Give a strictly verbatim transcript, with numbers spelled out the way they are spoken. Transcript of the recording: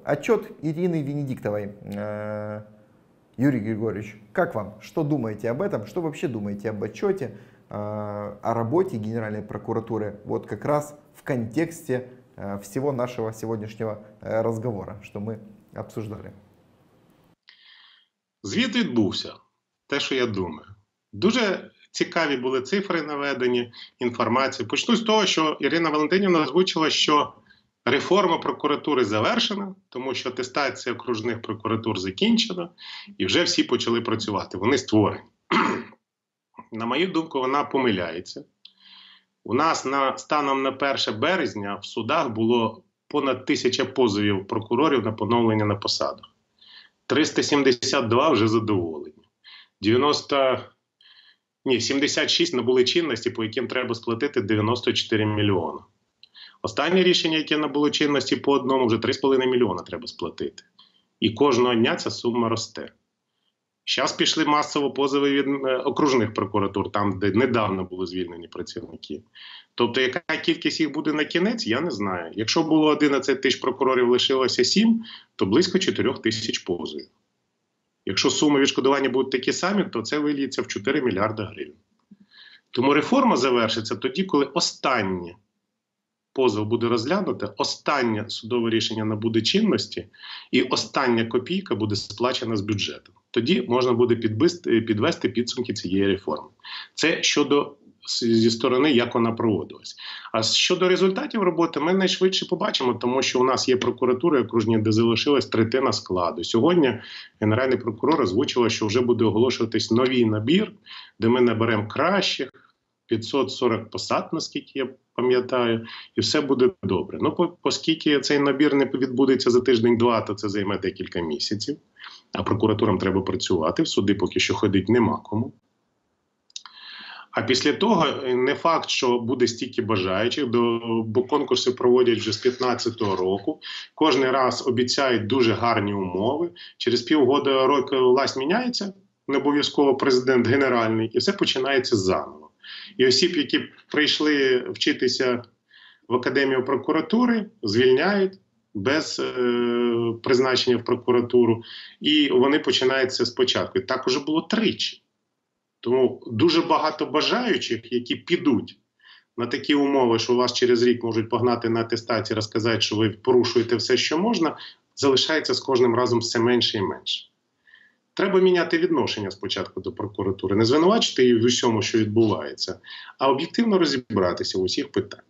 Отчет Ирины Венедиктовой. Юрий Григорьевич, как вам? Что думаете об этом? Что вообще думаете об отчете, о работе Генеральной прокуратуры? Вот как раз в контексте всего нашего сегодняшнего разговора, что мы обсуждали. Звіт відбувся. Те, що я думаю. Дуже цікаві були цифри наведені, інформація. Почну з того, що Ірина Валентинівна озвучила, що реформа прокуратури завершена, тому що атестація окружних прокуратур закінчена, і вже всі почали працювати. Вони створені. На мою думку, вона помиляється. У нас на, станом на перше березня в судах було понад тисяча позовів прокурорів на поновлення на посадах. триста сімдесят два вже задоволені. дев'яносто, ні, сімдесят шість набули чинності, по яким треба сплатити дев'яносто чотири мільйони. Останнє рішення, яке набуло чинності по одному, вже три з половиною мільйона треба сплатити. І кожного дня ця сума росте. Зараз пішли масово позови від окружних прокуратур, там, де недавно були звільнені працівники. Тобто, яка кількість їх буде на кінець, я не знаю. Якщо було одинадцять тисяч прокурорів, лишилося сім, то близько чотири тисяч позовів. Якщо суми відшкодування будуть такі самі, то це виліється в чотири мільярди гривень. Тому реформа завершиться тоді, коли останнє позов буде розглянуто, останнє судове рішення набуде чинності і остання копійка буде сплачена з бюджету. Тоді можна буде підвести, підвести підсумки цієї реформи. Це щодо зі сторони, як вона проводилась. А щодо результатів роботи, ми найшвидше побачимо, тому що у нас є прокуратури окружні, де залишилась третина складу. Сьогодні Генеральний прокурор озвучила, що вже буде оголошуватись новий набір, де ми наберемо кращих, п'ятсот сорок посад, наскільки я пам'ятаю, і все буде добре. Ну, оскільки цей набір не відбудеться за тиждень-два, то це займе декілька місяців, а прокуратурам треба працювати, в суди поки що ходить нема кому. А після того не факт, що буде стільки бажаючих, бо конкурси проводять вже з п'ятнадцятого року. Кожен раз обіцяють дуже гарні умови. Через півгода року власть міняється, не обов'язково президент генеральний, і все починається заново. І осіб, які прийшли вчитися в Академію прокуратури, звільняють без е, призначення в прокуратуру, і вони починаються спочатку. І так уже було тричі. Тому дуже багато бажаючих, які підуть на такі умови, що вас через рік можуть погнати на атестації, розказати, що ви порушуєте все, що можна, залишається з кожним разом все менше і менше. Треба міняти відношення спочатку до прокуратури, не звинувачити її в усьому, що відбувається, а об'єктивно розібратися в усіх питаннях.